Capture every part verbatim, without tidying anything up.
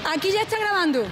Aquí ya está grabando.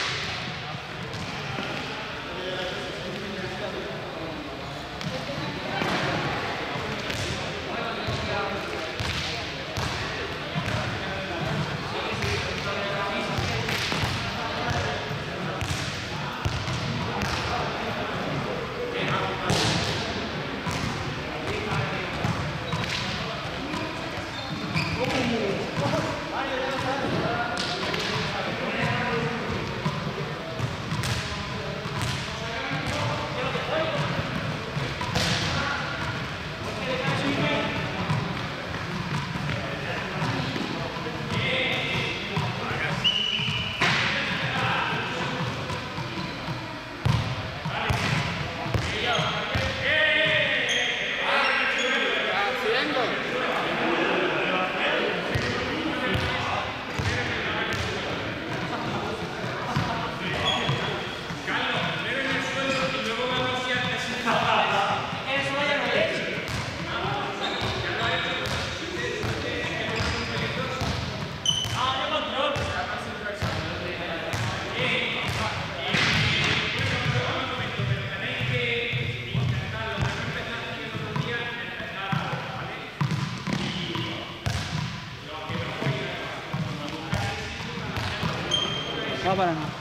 No, para no.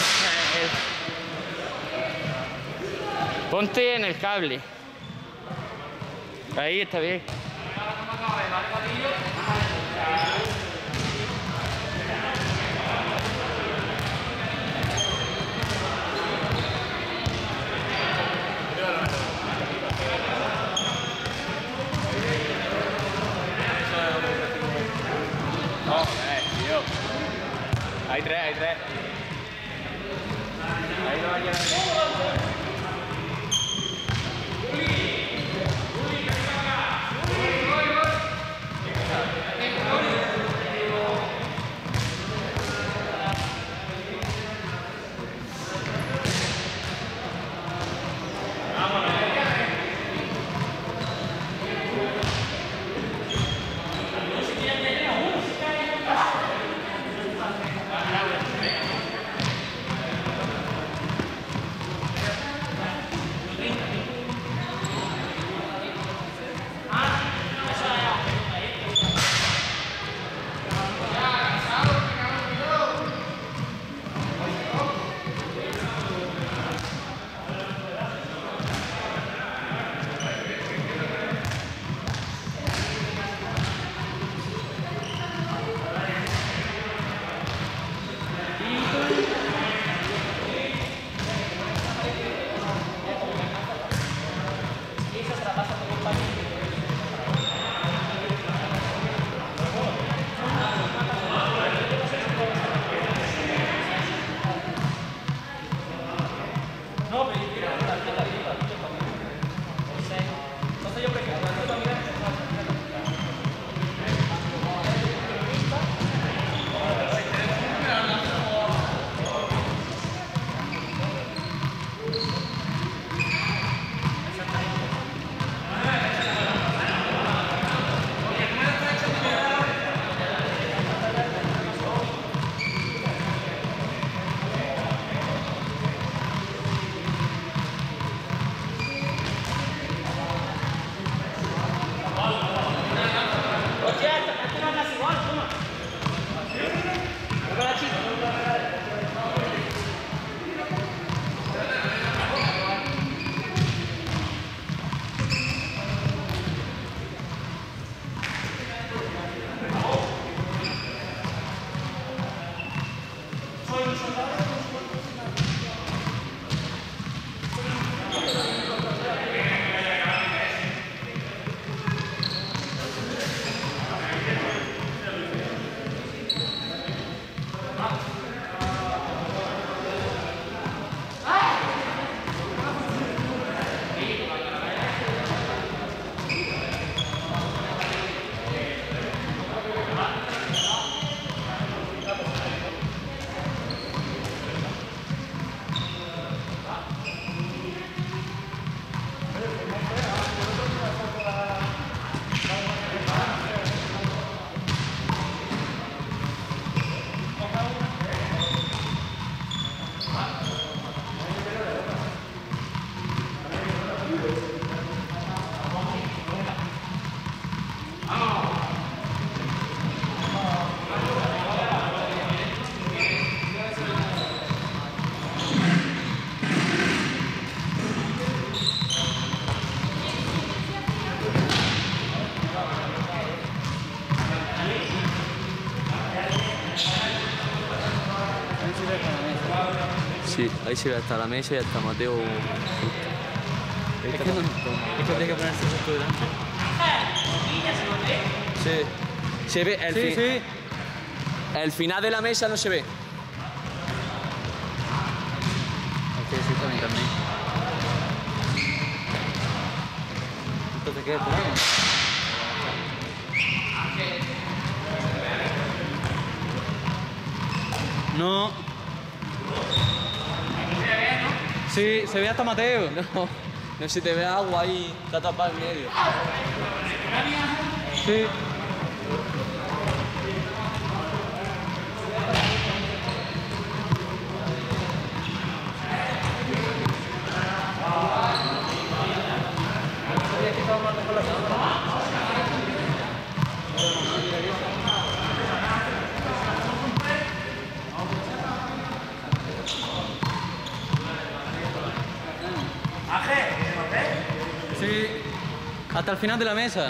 Ponte en el cable. Ahí está bien. No, eh, tío. Hay tres, hay tres. Ahí no va a llegar. ve con la mesa. Sí, ahí se ve hasta la mesa y hasta Mateo. Es que, no, es que tiene que ponerse justo delante. Sí. Se ve el, Sí, fi- sí. el final de la mesa no se ve. Es que sí, también, también. Entonces, ¿qué esperamos? No. Sí, se ve hasta Mateo. No, no se te ve agua ahí, está tapado en medio. Sí. Sí. Hasta el final de la mesa.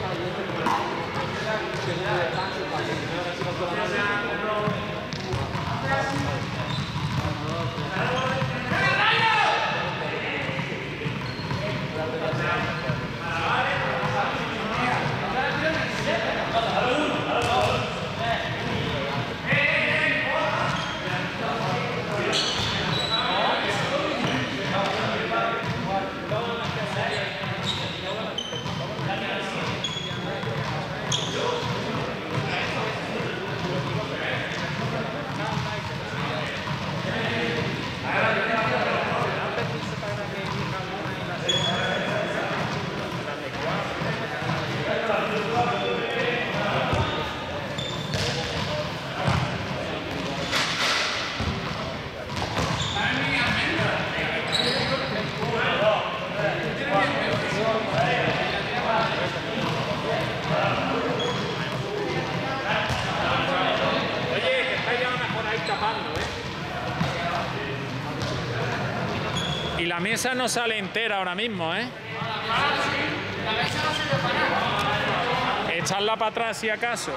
Y la mesa no sale entera ahora mismo, ¿eh? La mesa no sirve para nada. Echarla para atrás si acaso.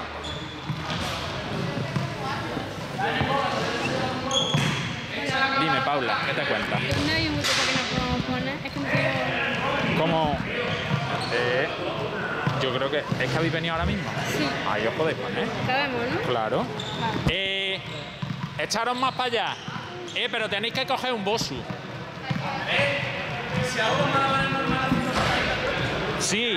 Dime, Paula, ¿qué te cuentas? ¿Dónde hay un hueco para que nos podamos poner? Es que no tengo... ¿Cómo? Eh, yo creo que... ¿Es que habéis venido ahora mismo? Sí. Ahí os podéis poner. Sabemos, ¿no? Claro. Vale. Eh, echaros más para allá. Eh, pero tenéis que coger un bosu. Sí.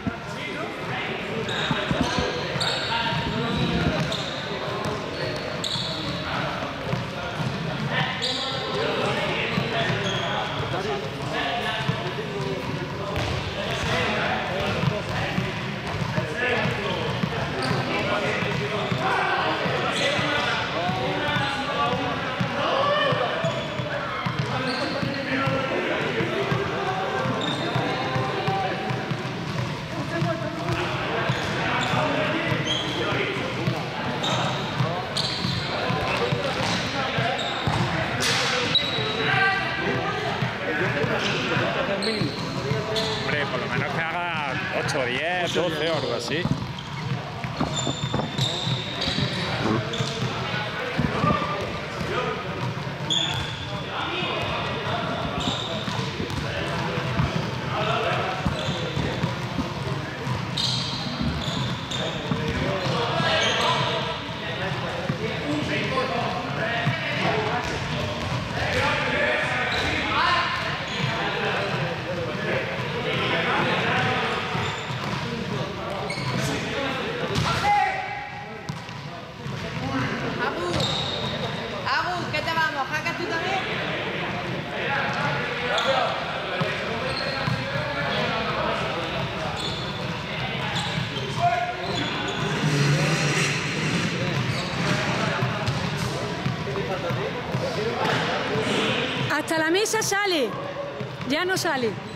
Hombre, por lo menos que haga ocho, diez, doce o algo así. Hasta la mesa sale, ya no sale.